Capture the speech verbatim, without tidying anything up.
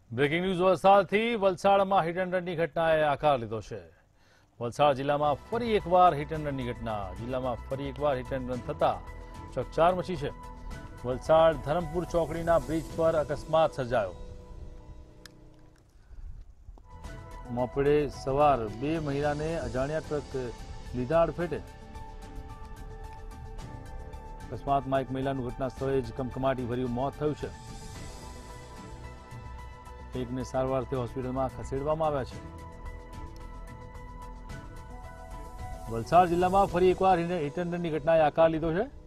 Breaking news વલસાડથી વલસાડમાં hit and રનની ઘટનાએ આકાર લીધો છે। વલસાડ જિલ્લામાં ફરી એકવાર હિટ એન્ડ રનની ઘટના જિલ્લામાં ફરી એકવાર હિટ એન્ડ રન થતા ચકચાર મચી છે। વલસાડ ધરમપુર ચોકડીના બ્રિજ પર અકસ્માત સર્જાયો। મોપેડે સવાર બે મહિલાને અજાણ્યા ટ્રક લીધા અડફેટે। અકસ્માતમાં એક મહિલાનું ઘટના સ્થળે જ કમકમાટી ભર્યું મોત થયું છે। એકને સારવારથી હોસ્પિટલમાં ખસેડવામાં આવ્યા છે। વલસાડ જિલ્લામાં ફરી એકવાર હિટ એન્ડ રનની ઘટનાએ આકાર લીધો છે।